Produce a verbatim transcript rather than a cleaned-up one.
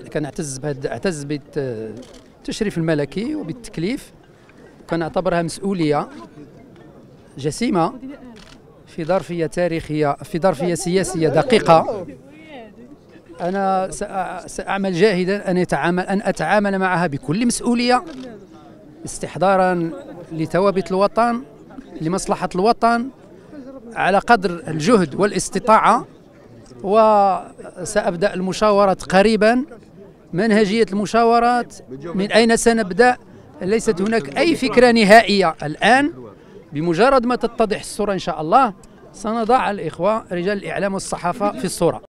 كنعتز بهذا اعتز بالتشريف الملكي وبالتكليف، كنعتبرها مسؤوليه جسيمه في ظرفيه تاريخيه، في ظرفيه سياسيه دقيقه. انا ساعمل جاهدا ان يتعامل ان اتعامل معها بكل مسؤوليه، استحضارا لثوابت الوطن، لمصلحه الوطن، على قدر الجهد والاستطاعه. وسأبدأ المشاورات قريبا. منهجية المشاورات، من أين سنبدأ؟ ليست هناك أي فكرة نهائية الآن. بمجرد ما تتضح الصورة إن شاء الله سنضع الإخوة رجال الإعلام والصحافة في الصورة.